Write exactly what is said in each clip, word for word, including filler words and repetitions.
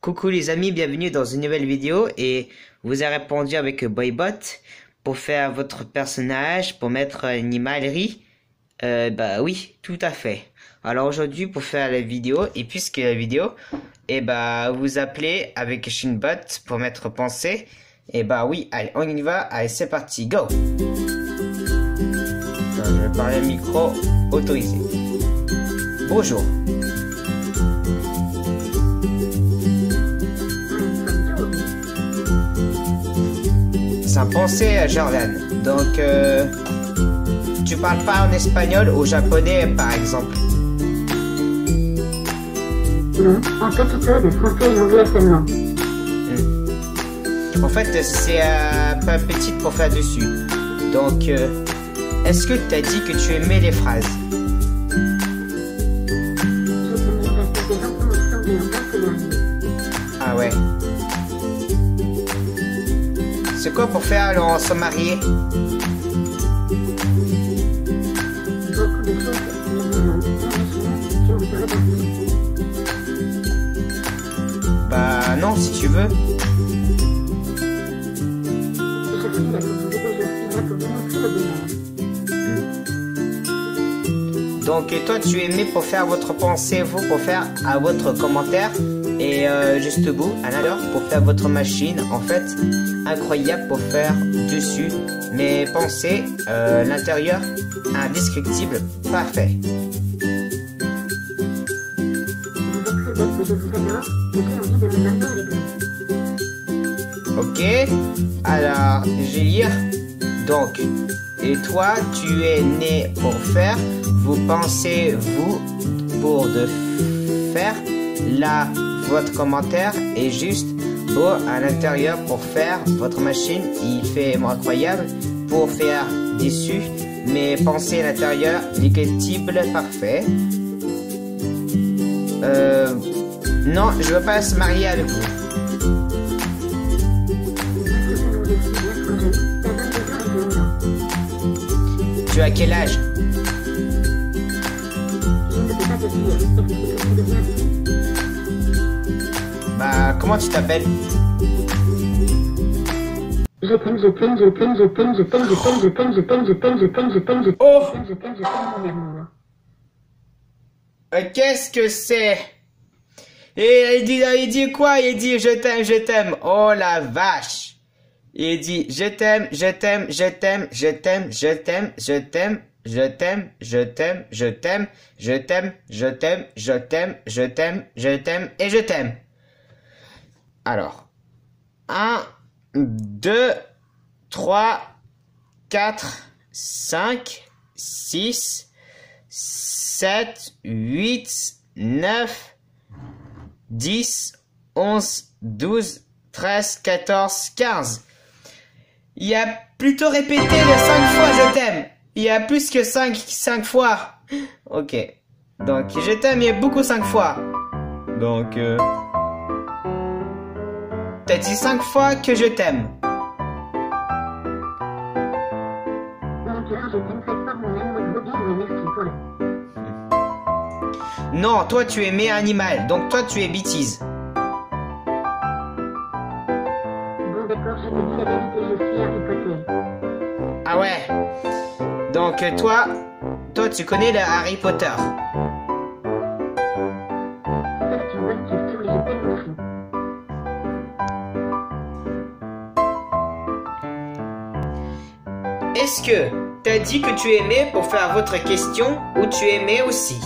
Coucou les amis, bienvenue dans une nouvelle vidéo et vous avez répondu avec Boybot pour faire votre personnage, pour mettre une animalerie. Euh, bah oui, tout à fait. Alors aujourd'hui pour faire la vidéo, et puisque la vidéo, et bah vous appelez avec Shinbot pour mettre pensée. Et bah oui, allez, on y va, allez c'est parti, go. Attends, je vais parler au micro autorisé. Bonjour. Sans penser à Jordan. Donc, euh, tu parles pas en espagnol ou japonais, par exemple? Non, un petit peu de français et anglais seulement. Hmm. En fait, c'est un peu petit pour faire dessus. Donc, euh, est-ce que tu as dit que tu aimais les phrases? Ah ouais. C'est quoi pour faire alors on se marier? Beaucoup de choses, Bah non, si tu veux. Donc et toi tu aimais pour faire votre pensée, vous pour faire à votre commentaire. Et euh, juste au bout, alors pour faire votre machine, en fait, incroyable pour faire dessus. Mais pensez, euh, l'intérieur, indescriptible, parfait. Ok, alors, je vais lire. Donc, et toi, tu es né pour faire, vous pensez, vous, pour de faire, la votre commentaire est juste beau à l'intérieur pour faire votre machine. Il fait incroyable pour faire dessus, mais pensez à l'intérieur, liquidable, parfait. Euh, non, je veux pas se marier avec vous. Tu as quel âge? Bah, comment tu t'appelles? Je t'aime, je t'aime, je t'aime, je t'aime, je t'aime, je t'aime, je t'aime, je t'aime, je t'aime, je t'aime, je t'aime, je t'aime, Oh! je t'aime, je t'aime, mon amour. Euh, Qu'est-ce que c'est? Et il dit, il dit quoi? Il dit je t'aime, je t'aime. Oh la vache! Il dit je t'aime, je t'aime, je t'aime, je t'aime, je t'aime, je t'aime. Je t'aime, je t'aime, je t'aime, je t'aime, je t'aime, je t'aime, je t'aime, je t'aime et je t'aime. Alors, un, deux, trois, quatre, cinq, six, sept, huit, neuf, dix, onze, douze, treize, quatorze, quinze. Il a plutôt répété les cinq fois je t'aime. Il y a plus que cinq, cinq fois. Ok. Donc, je t'aime, il y a beaucoup cinq fois. Donc, euh... t'as dit cinq fois que je t'aime. Non, toi tu es mes animal, donc toi tu es bêtise. Bon d'accord, je te dis la vérité, je suis Harry Potter. Ah ouais. Donc toi, toi tu connais le Harry Potter. Ça c'est une bonne question et je t'aime aussi. Est-ce que t'as dit que tu aimais pour faire votre question ou tu aimais aussi?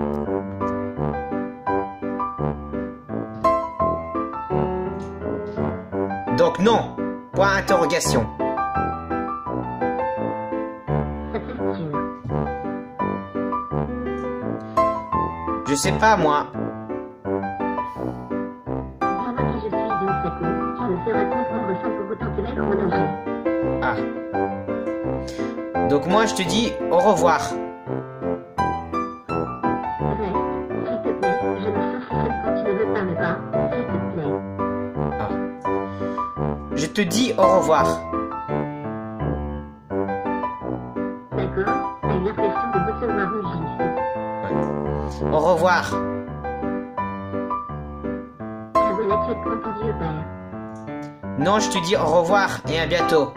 Donc non, point interrogation. Ça c'est sûr. Je sais pas moi. Dis-moi qui je suis, Densako. Tu me feras comprendre sans pour autant te mettre en danger. Ah. Donc moi je te dis au revoir. Reste, s'il te plaît, je me souffle seul quand tu ne veux pas me voir, s'il te plaît. Ah. Je te dis au revoir. D'accord? T'as une impression de recevoir une gifle. Au revoir. J'avoue est là, tu es grand ton vieux père. Non, je te dis au revoir et à bientôt.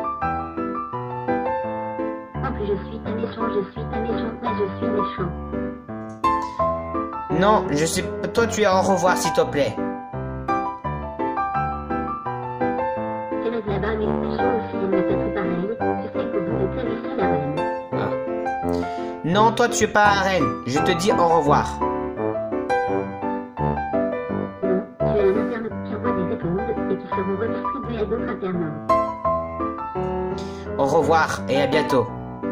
En plus, je suis ta méchant, je suis ta méchante, mais je suis méchant. Non, je suis... Toi, tu es au revoir, s'il te plaît. C'est le là-bas, mais méchant aussi, il ne fait tout pareil. Tu sais que vous êtes aussi la reine. Ah. Non, toi, tu es pas la reine. Je te dis au revoir. Non, tu es un internaute qui envoie des éponges et qui seront redistribuées à d'autres internautes. Au revoir et à bientôt.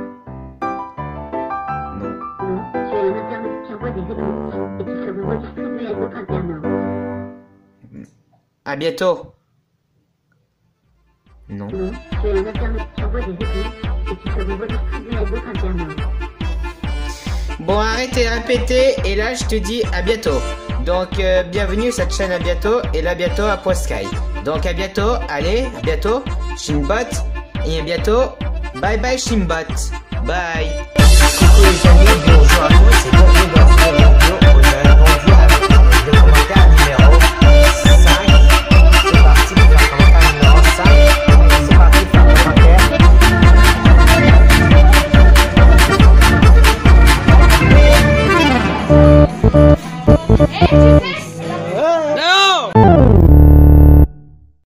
Non, tu es un internaute qui envoie des éponges et qui seront redistribuées à d'autres internautes. À bientôt. Non. Non, tu es un internaute qui envoie des éponges et qui seront redistribuées à d'autres internautes. Bon, arrêtez de répéter et là, je te dis à bientôt. Donc, euh, bienvenue sur cette chaîne à bientôt et là, bientôt à Postsky. Donc, à bientôt. Allez, à bientôt. Shimbot. Et à bientôt. Bye bye, Shimbot. Bye. Coucou les amis, bonjour à tous. C'est bon, bonjour.